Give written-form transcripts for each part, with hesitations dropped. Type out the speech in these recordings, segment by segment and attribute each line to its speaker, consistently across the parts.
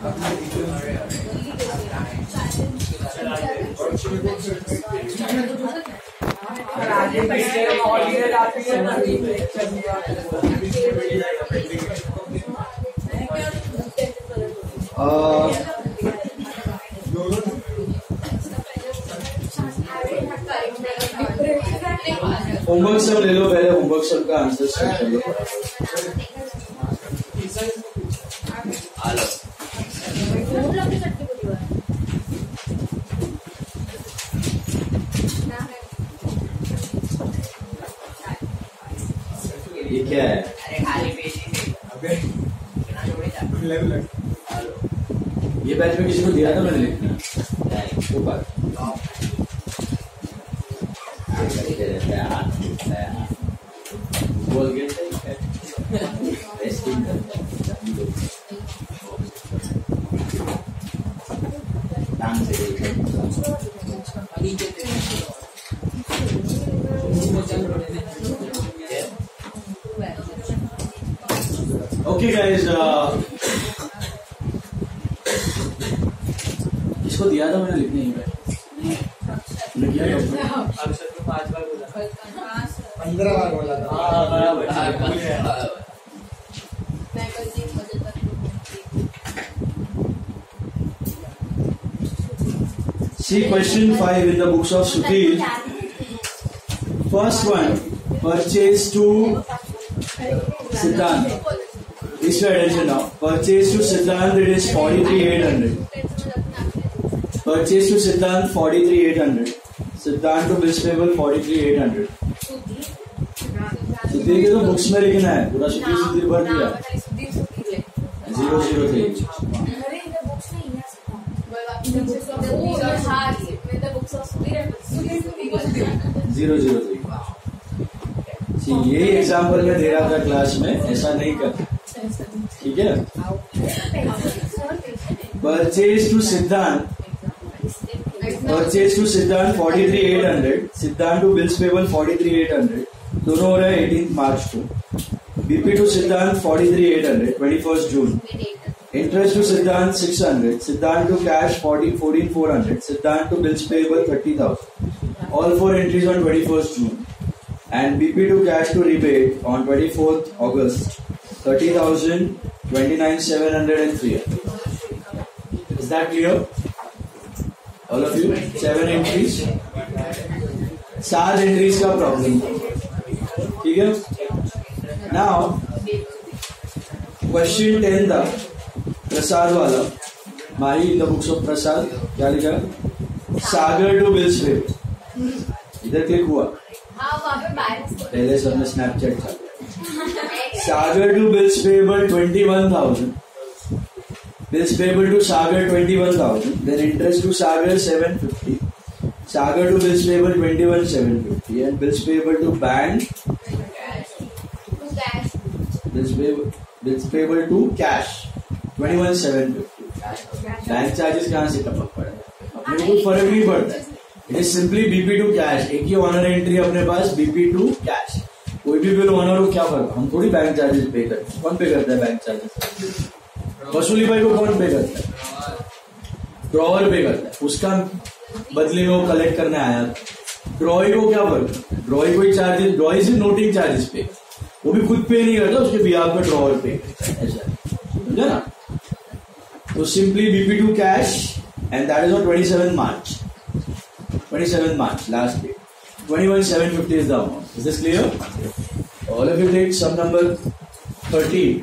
Speaker 1: Homework सब ले लो पहले, होमवर्क सब का आंसर स्टार्ट कर लो। ये क्या है? ये बैच में किसी को दिया था मैंने लिखना ऊपर। बोल गए ओके गाइस, इसको दिया था मैंने लिखने ही में अक्षर को 5 बार बोला, 15 बार बोला था। See question 5 in the books of Sutil. First one, purchase to Siddhant. Please pay attention now. Purchase to Siddhant, it is 43,800. Purchase to Siddhant 43,800. Siddhant to bills payable 43,800. Sudhir के तो बुक्स में लिखना है पूरा, सुधीर सुधीर भर दिया 003 003। ये एग्जाम्पल में दे रहा था क्लास में, ऐसा नहीं कर, ठीक है। Purchase to Siddhant, purchase to Siddhant 43,800, सिद्धांत टू बिल्स पेबल 43,800, दोनों हो रहे हैं 18 मार्च को। BP to Siddhant 43,800 21 June, interest to सिद्धांत 600, सिद्धांत to cash 14,400, Siddhant to bills payable 30,000, all 4 entries on 21st June, and BP to cash to rebate on 24th August 30,000, 29,700 and 300. Is that clear? All of you? 7 entries, 7 entries का problem, ठीक है। Now question 10 था प्रसाद वाला, Mahi in the books of Prasad क्या लिखा? सागर to bills पे, इधर click हुआ, पहले सर ने स्नैपचैट था। Sagar to bills payable 21,000, bills payable to Sagar 21,000, then interest to Sagar 750, Sagar to bills payable 21,750, and bills payable to bank, bills payable to cash 21,750। Bank charges कहाँ से टपक पड़ा, अपने को फर्क नहीं पड़ता है। It is simply BP to cash, एक ही ऑनर एंट्री अपने पास, बीपी टू कैश। कोई भी बिल ऑनर हो क्या फर्क, हम थोड़ी बैंक चार्जेस पे करते हैं। कौन पे करता है बैंक चार्जेस? वसूली भाई को कौन पे करता है? ड्रॉवर पे करता है, उसका बदले में वो कलेक्ट करने आया। ड्रॉई को क्या फर्क, ड्रॉई को चार्जेस, ड्रॉई से नोटिंग चार्जेस पे, वो भी खुद पे नहीं करता, उसके बिहाफ पे ड्रॉवर पे करता है, ऐसा समझा ना। तो simply BP to cash, and that is on 27 March, 27 March last day. 21,750 is the amount. Is this clear? All of you take sum number 13.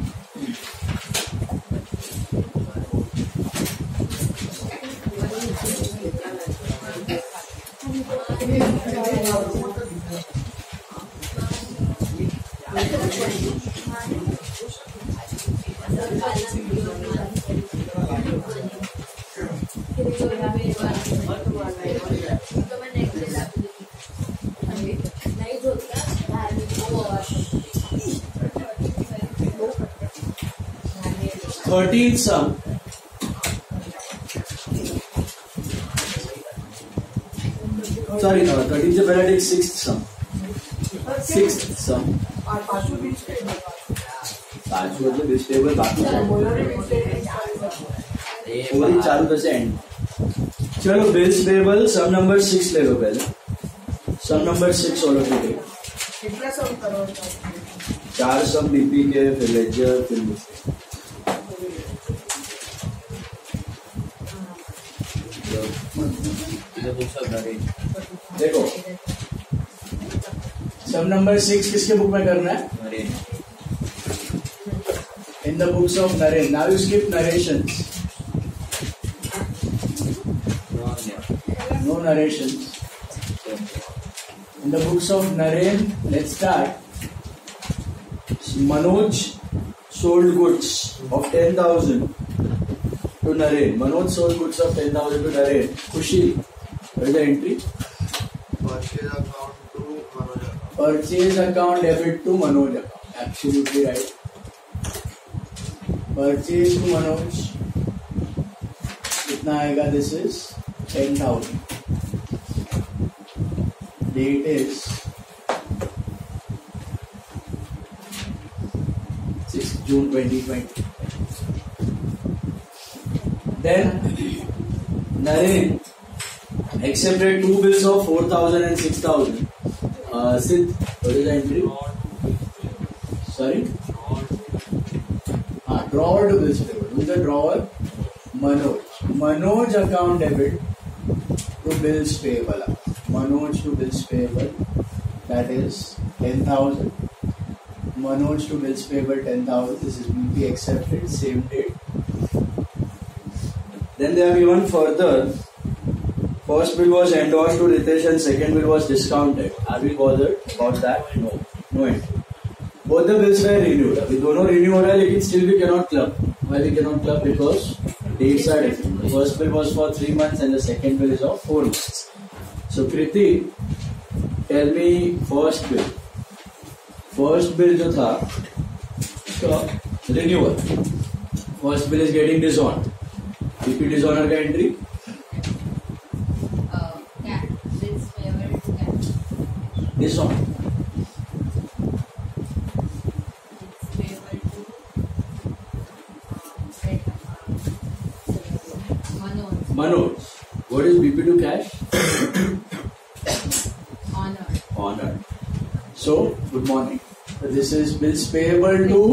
Speaker 1: Thirteenth sum. Sorry, no. 13 से पहले take sixth sum. Sixth sum. पांचवा मतलब stable बाकी पूरी चालू तरह से and. चलो बिल्स पेबल सम नंबर 6 ले लो पहले, sum number 6 all of you. 4 sum BP के, फिर लेजर, फिर देखो सम नंबर 6 किसके बुक में करना है? In the books of Naren. Now you skip narrations, no narrations. In the books of Naren, let's start. Manoj sold goods of 10,000 to Naren. Manoj sold goods of 10,000 to Naren. Kushi, what is the entry?
Speaker 2: Purchase account to Manoj.
Speaker 1: Purchase account debit to Manoj account. Absolutely right. Purchase to Manoj. कितना आएगा? This is 10,000. Date is 6 June 2020. Then Naren accepted 2 bills of 4,000 and 6,000. Sid, what is the entry? Sorry? Drawer to bills payable. Who is the drawer? Manoj. Manoj account debit to bills payable. Manoj to bills payable, that is 10,000. Manoj to bills payable 10,000. This is BP accepted, same date. Then they have given further. First bill was endorsed to Ritesh and second bill was discounted. Are we bothered about that? No. No entry. Both the bills were renewed. अभी दोनों renew हो रहा है, लेकिन still we cannot club. Why we cannot club? Because dates are different. The first bill was for 3 months and the second bill is of 4 months. So Kriti, tell me first bill. First bill जो था, renewal. First bill is getting dishonored. BP dishonor का entry? Dishonored. Manoj. What is BP to cash? Honored. So, good morning. This is bills payable to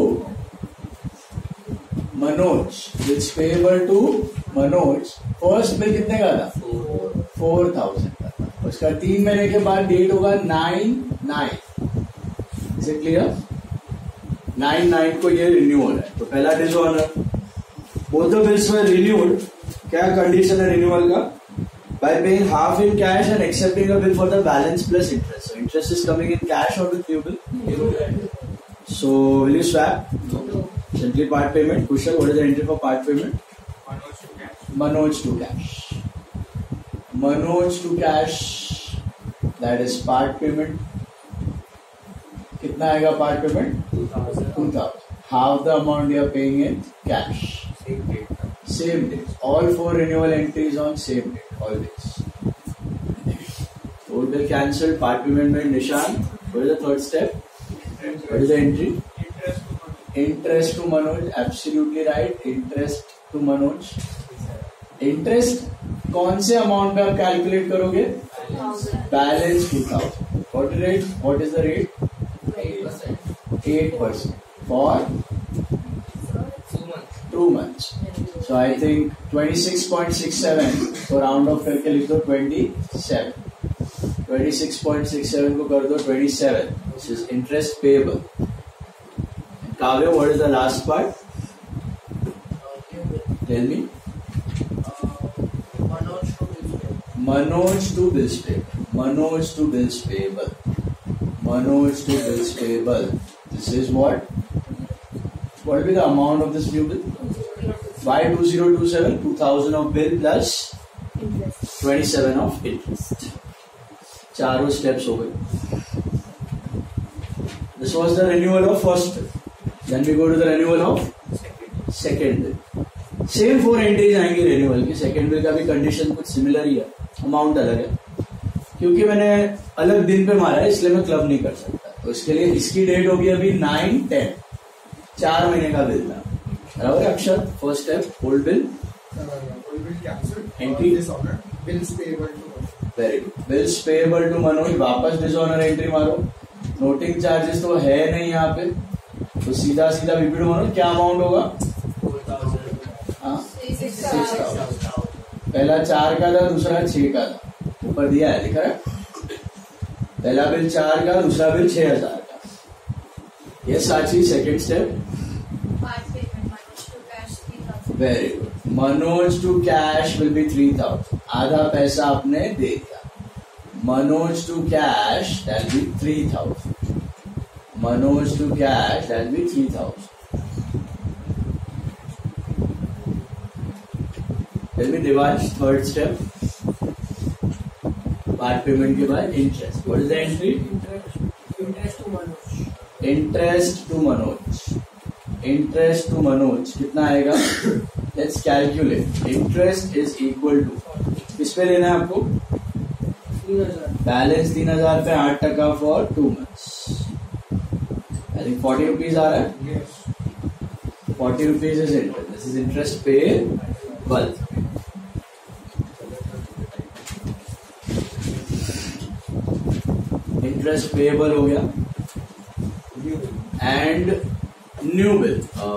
Speaker 1: Manoj. Bills payable to Manoj. First bill कितने का था? 4,000 का था. उसका 3 महीने के बाद डेट होगा 9/9. Is it clear? 9/9 को ये रिन्यू हो रहा है. तो पहला dishonour. Both the bills were renewed. क्या कंडीशन है रिन्यूअल का? By paying half in cash and accepting a bill for the balance plus interest. So interest is coming in cash or with new bill? So will you swap? No. Simply part payment. Kushal, what is the entry for part payment? Manoj to cash. Manoj to cash. That is part payment. कितना आएगा part payment? 2,000. Half the amount you are paying in cash. Same date. All 4 renewal entries on same date. Always. Old bill cancelled. Part payment made. Nishan. What is the third step? What is the entry? Interest to Manoj. Absolutely right. Interest to Manoj. Interest कौन से amount पे आप calculate करोगे? Balance 2,000. What rate? What is the rate? 8% for 2 months. So I think 26.67. So round off करके लिख दो 27. 26.67 को कर दो 27. This is interest payable. Kavya, what is the last part? Tell me. Manoj to bills payable. Manoj to bills payable. Manoj to bills payable. This is what? What will be the amount of this new bill? Why 2027? 2,000 of bill plus 27 of interest. चारों steps हो गए. This was the renewal of first bill. Then we go to the renewal of second bill. Same 4 entries आएंगी renewal की. Second bill का भी condition कुछ similar ही है. Amount अलग है. क्योंकि मैंने अलग दिन पे मारा है इसलिए मैं क्लब नहीं कर सकता. तो इसके लिए इसकी डेट होगी अभी 9/10. 4 महीने का बिल था. बराबर Akshar. First step old bill entry
Speaker 3: bills payable to
Speaker 1: very good, bills payable to Manoj, वापस डिसऑनर एंट्री मारो, नोटिंग चार्जेस तो है नहीं यहाँ पे, तो सीधा सीधा बीपी टू मनोज क्या अमाउंट होगा? 6,000। पहला 4 का था, दूसरा 6 का था, ऊपर दिया है, दिखा है? पहला बिल 4 का, दूसरा बिल 6,000 का। ये Saachi second step. Very good, Manoj to cash will be 3,000, आधा पैसा आपने दे दिया। Manoj to cash that be 3,000, Manoj to cash that be 3,000। Tell me Devansh, third step, part payment के बाद interest. What is the entry?
Speaker 3: interest to Manoj.
Speaker 1: Interest to Manoj. Interest to Manoj कितना आएगा? Let's calculate. Interest is equal to किस पे लेना है आपको?
Speaker 3: 3,000.
Speaker 1: Balance 3,000 पे 8% for 2 months. I think 40 rupees आ रहा है.
Speaker 3: Yes.
Speaker 1: 40 rupees is interest. This is interest payable. Interest payable हो गया and new bill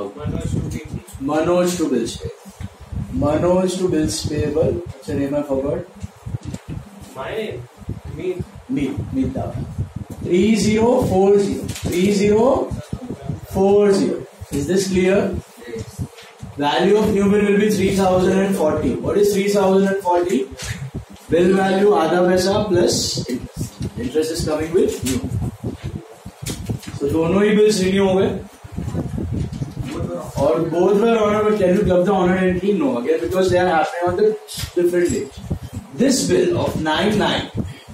Speaker 1: Manoj to bills pay, Manoj to bills payable. अच्छा name I forgot, Meet 3040 is this clear? Value of new bill will be 3,040। What is 3,040? Bill value आधा पैसा plus interest is coming with new. तो दोनों ही bills renew हो गए और both were honoured, but can you club the honoured entry? No, again because they are happening on the different date. This bill of 9/9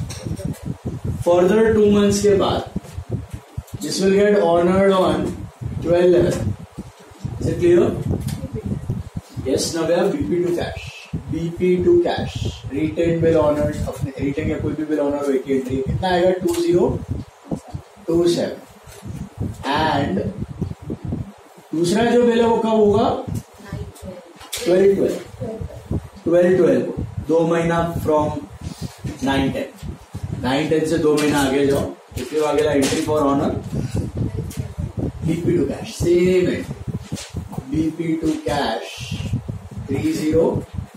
Speaker 1: further 2 months के बाद this will get honoured on 12/11। Is it clear? Yes Navya, BP to cash, BP to cash, retain bill honoured, अपने retain या कोई भी bill honour हो एक entry कितना आएगा? 2027। एंड दूसरा जो बिल है वो कब होगा? 12/12 को, 2 महीना फ्रॉम 9/10, 9/10 से 2 महीना आगे जाओ, इसके बाद अगला entry for honour BP to cash, same है, BP to cash 304।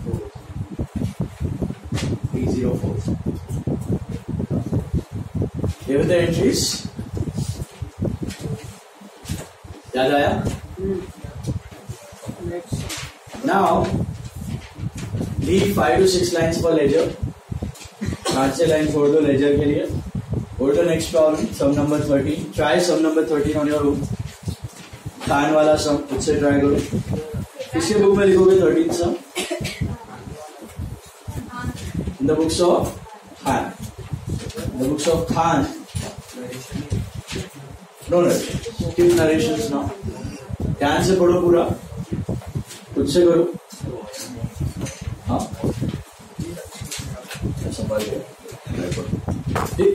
Speaker 1: Here are the entries. याद आया? Now leave 5 to 6 lines for ledger. 5 से लाइन छोड़ दो लेजर के लिए। Go to the next problem, sum number 13. Try sum number 13 on your own. Khan वाला sum खुद से ट्राई करो। किसके बुक में लिखोगे 13 sum? In the books of Khan. In the books of Khan. No narration. Skip narrations now. ध्यान से पढ़ो पूरा, खुद से करो। हाँ, संभाल के ठीक।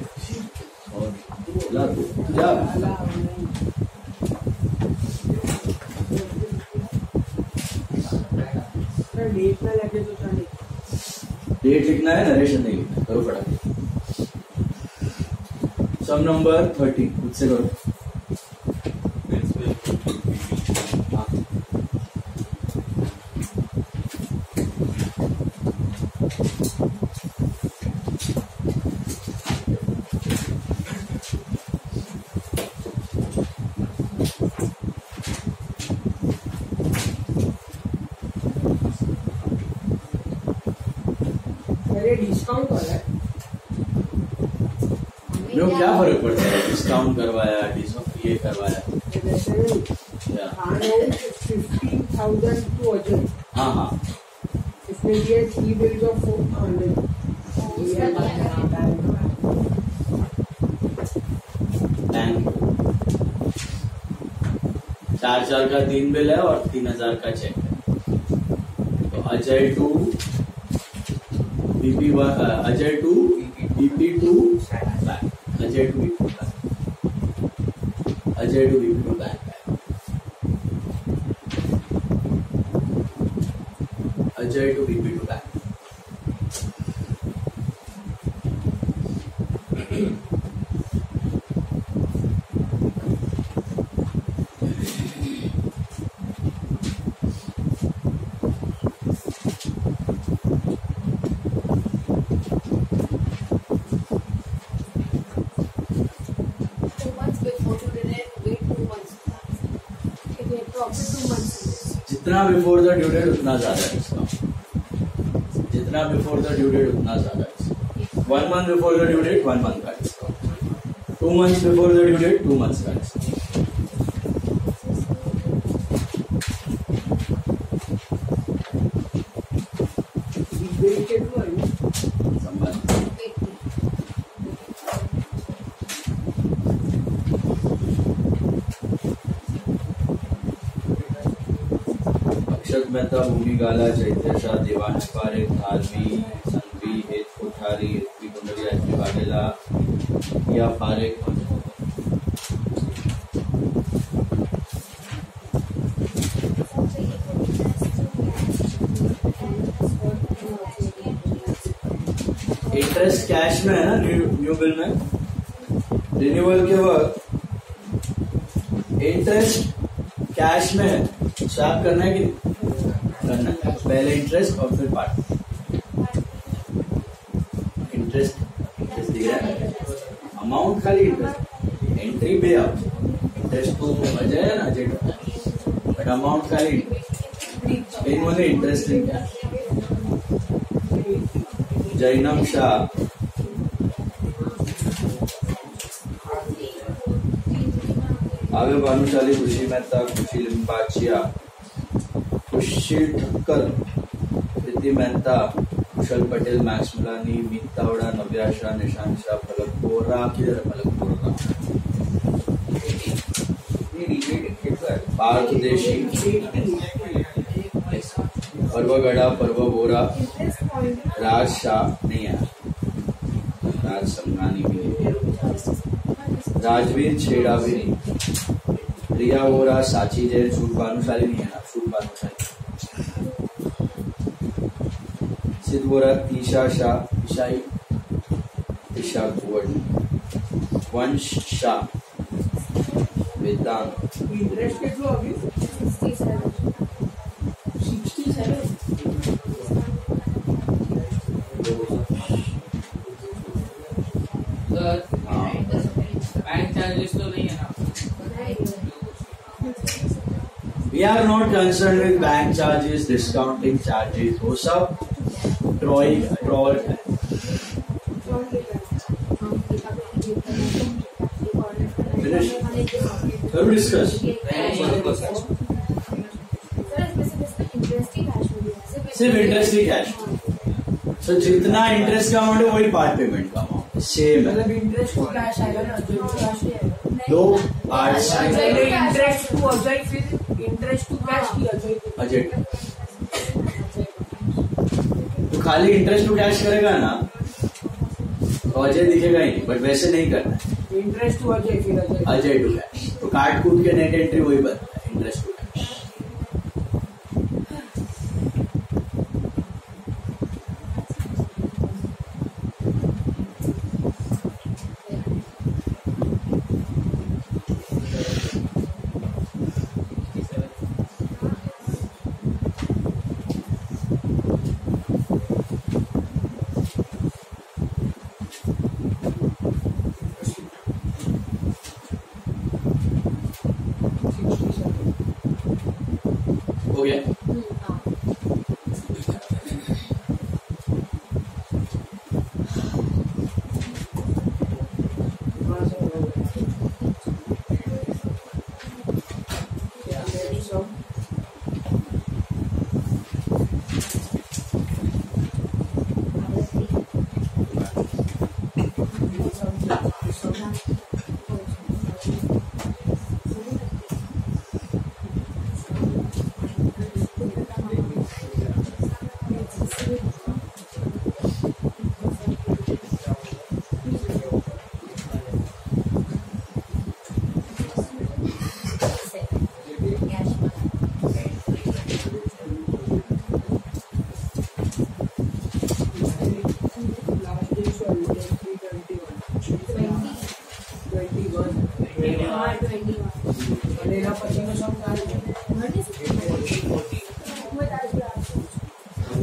Speaker 1: डेट लिखना है, नरेशन नहीं लिखना। करो फटाफट। सम नंबर 13 खुद से करो।
Speaker 3: डिस्काउंट वाला है,
Speaker 1: क्या फर्क पड़ता है? डिस्काउंट करवाया, ये करवाया,
Speaker 3: 15,000 टू अजय।
Speaker 1: हाँ हाँ,
Speaker 3: इसमें दिया 3 बिल्स ऑफ 400।
Speaker 1: बैंक 4,000 का 3 बिल है और 3,000 का चेक है। तो Ajay to BP, Ajay to BP to bank, Ajay to BP to bank, Ajay to BP to bank. Ajay to BP to bank. जितना बिफोर द ड्यू डेट उतना ज्यादा डिस्काउंट, जितना बिफोर द ड्यू डेट उतना ज्यादा discount. 1 month before the due date 1 month का discount, 2 months before the due date 2 months का discount. Akshat Mehta, Bhumi Gala, Chaitra Shah, Devansh Parekh, Dharvi, Sanghvi, Het Kothari, Hetvi कुंडलिया, हेतवी वाघेला या Parekh. Interest cash में है ना न्यू बिल में। रिन्यूअल के वक्त इंटरेस्ट कैश में है, स्टॉप करना है कि करना है? पहले इंटरेस्ट और फिर पार्ट। इंटरेस्ट दिख रहा है, अमाउंट खाली इंटरेस्ट, एंट्री पे आप इंटरेस्ट तो अजय है ना, अजय बट अमाउंट खाली इन्होंने interest in cash. Jainam Shah, आगे भानुशाली, खुशी मेहता, खुशी लिम्बाचिया, खुशी ठक्कर, प्रीति मेहता, कुशल पटेल, मैक्स मुलानी, मीत तावड़ा, नव्या शाह, निशान शाह, पलक बोरा, किधर पलक बोरा, पार्थ देशी, पर्वगढ़ा, पर्व बोरा, राज शाह नहीं है, राज समरानी भी है, राजवीर छेड़ावीर, रिया वोरा, साची जैन, सूट भानुशाली नहीं है ना, सूट भानुशाली, सिद्ध वोरा, तीशा शाह, ईशाई, ईशा कुंवर, वंश शाह, वेदांत।
Speaker 3: इंटरेस्ट कितना अभी 67
Speaker 4: बैंक चार्जेस तो नहीं है ना।
Speaker 1: We are not concerned with bank charges, discounting charges, वो सब ट्रॉल है। Finish? Can we discuss? सिर्फ इंटरेस्ट ही कैश। So जितना इंटरेस्ट का अमाउंट है वही पार्ट पेमेंट का अमाउंट सेम है।
Speaker 3: मतलब इंटरेस्ट टू कैश आएगा ना, जो कैश नहीं आएगा।
Speaker 1: दो पार्ट्स
Speaker 3: पहले इंटरेस्ट टू अजय, फिर इंटरेस्ट टू कैश की अजय।
Speaker 1: तो खाली इंटरेस्ट टू कैश करेगा ना तो अजय दिखेगा ही नहीं, बट वैसे नहीं करना है।
Speaker 3: इंटरेस्ट टू अजय, फिर
Speaker 1: अजय टू कैश, तो काट कूट के नेट एंट्री वही बनता है, इंटरेस्ट टू कैश।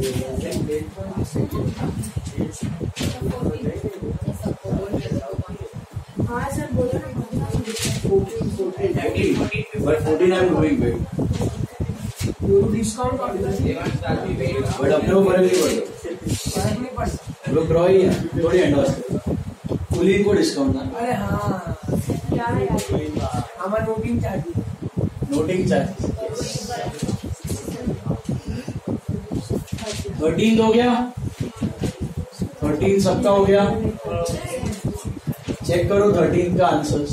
Speaker 3: हाँ सर बोलो ना।
Speaker 1: 14, but 14 I'm doing wait.
Speaker 3: Discount
Speaker 1: but अपने को फर्क नहीं पड़ता, लोग ड्रॉ ही है, थोड़ी एंडोर्स फुली को डिस्काउंट ना।
Speaker 3: अरे हाँ क्या है यार, हमारा नोटिंग चार्ज
Speaker 1: 13 हो गया, 13 सबका हो गया। चेक करो 13 का answers.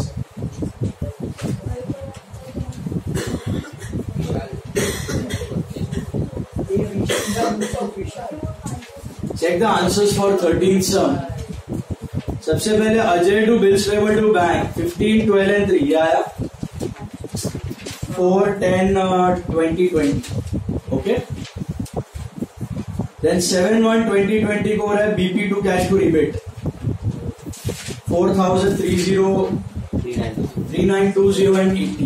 Speaker 1: Check the answers for 13 sum. सबसे पहले Ajay to bills payable to bank 15, 12 and 3 ये आया 4, 10, 20, 20 ओके। देन 7, 1, 20, 20 को हो रहा है BP to cash to rebate 4,3920 and 80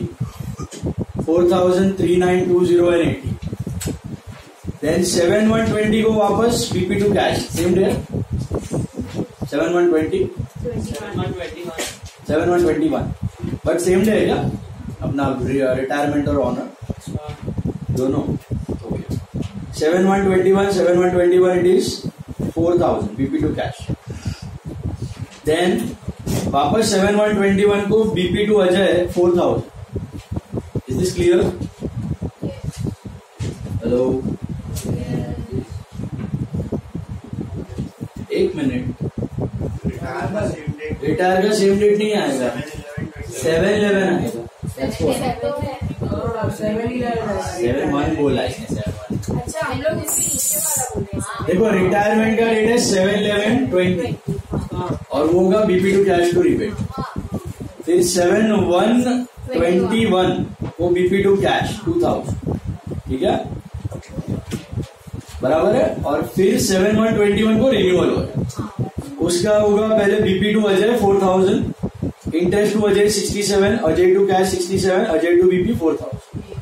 Speaker 1: 4,3920 and 80। Then 7, 1, 20 को वापस BP to cash same day 7, 1, 20 7, 1, 21 but same day है क्या अपना रिटायरमेंट और ऑनर दोनों। 7, 1, 21 7, 1, 21 it is 4,000 BP to cash. Then वापस 7, 1, 21 को BP to Ajay 4,000। Is this clear? Hello एक मिनट, रिटायर का सेम डेट नहीं आएगा, 7/11 आएगा। 7/1 बोला इसने 7/1।
Speaker 3: अच्छा हम लोग इसके नीचे वाला बोल रहे हैं।
Speaker 1: देखो रिटायरमेंट का डेट है 7/11/20 और वो होगा BP to cash to rebate. फिर 7/1/21 वो बीपी टू कैश 2,000 ठीक है बराबर है। और फिर 7/1/21 को रिन्यूअल होगा, उसका होगा पहले BP to Ajay 4,000, interest to Ajay 67, Ajay to cash 67, Ajay to BP 4,000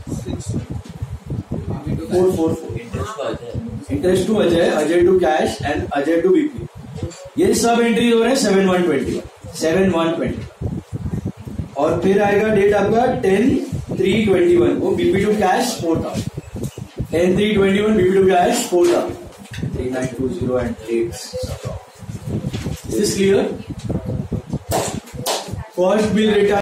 Speaker 1: interest to Ajay, Ajay to cash and Ajay to BP. ये सब एंट्री हो रहे हैं 7/1/21 और फिर आएगा डेट आपका 10/3/21 को BP to cash 4,000 10/3/21 BP to cash 4,000 3920 and 8. Is this clear? First bill return